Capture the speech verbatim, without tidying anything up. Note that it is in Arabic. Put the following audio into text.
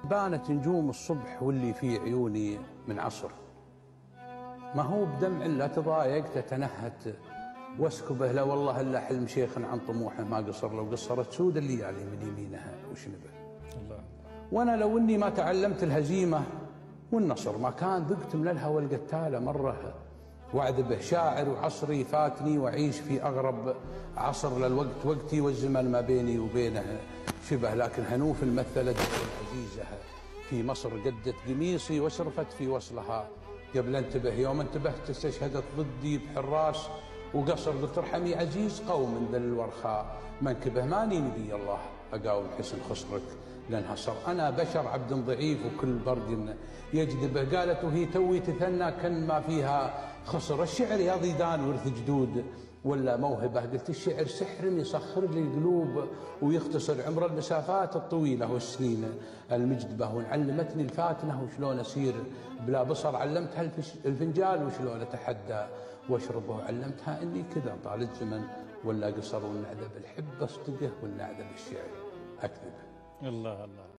بانت نجوم الصبح واللي في عيوني من عصر، ما هو بدمع لا تضايق تتنهت واسكبه، لا والله الا حلم شيخ عن طموحه ما قصر، لو قصرت سود الليالي من يمينها وشنبه. الله. وانا لو اني ما تعلمت الهزيمه والنصر ما كان ذقت من الهوى القتاله مره، واعذبه شاعر وعصري فاتني واعيش في اغرب عصر، للوقت وقتي والزمن ما بيني وبينه شبه، لكن هنوف المثلت عزيزه في مصر قدت قميصي وسرفت في وصلها، قبل انتبه يوم انتبهت استشهدت ضدي بحراس وقصر، قلت ارحمي عزيز قوم من ذل الورخاء منكبه، ماني نبي الله اقاوم حسن خصرك لانحصر، انا بشر عبد ضعيف وكل برد يجذبه، قالت وهي توي تثنى كن ما فيها خسر، الشعر يا ضيدان ورث جدود ولا موهبه، قلت الشعر سحر يسخر لي القلوب ويختصر عمر المسافات الطويله والسنين المجدبه، وعلمتني الفاتنه وشلون اسير بلا بصر، علمتها الفنجال وشلون اتحدى واشربه، علمتها اني كذا طال الزمن ولا قصر، والنعذب الحب اصدقه والنعذب الشعر اكذبه. الله الله.